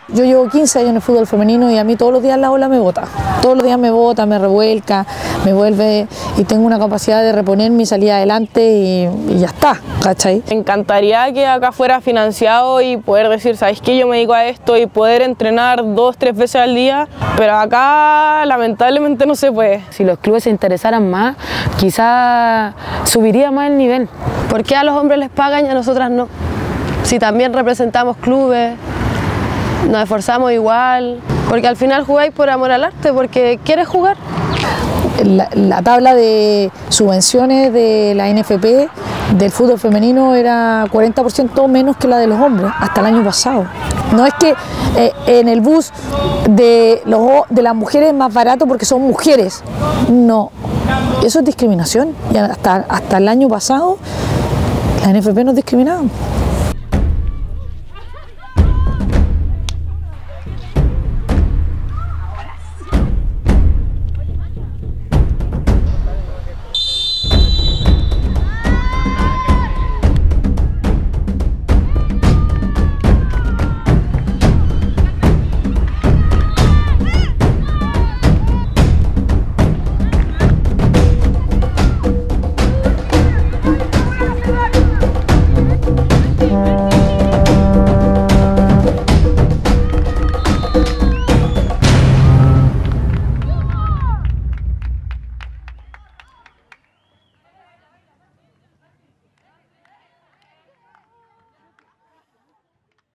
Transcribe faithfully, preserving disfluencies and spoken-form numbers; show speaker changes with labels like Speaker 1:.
Speaker 1: Yo llevo quince años en el fútbol femenino y a mí todos los días la ola me bota. Todos los días me bota, me revuelca, me vuelve y tengo una capacidad de reponerme y salir adelante y, y ya está, ¿cachai?
Speaker 2: Me encantaría que acá fuera financiado y poder decir, ¿sabes qué? Yo me dedico a esto y poder entrenar dos, tres veces al día, pero acá lamentablemente no se puede.
Speaker 3: Si los clubes se interesaran más, quizás subiría más el nivel.
Speaker 4: ¿Por qué a los hombres les pagan y a nosotras no? Si también representamos clubes, nos esforzamos igual, porque al final jugáis por amor al arte, porque quieres jugar.
Speaker 1: La, la tabla de subvenciones de la N F P del fútbol femenino era cuarenta por ciento menos que la de los hombres, hasta el año pasado. No es que eh, en el bus de, los, de las mujeres es más barato porque son mujeres, no. Eso es discriminación y hasta, hasta el año pasado la N F P nos discriminaba.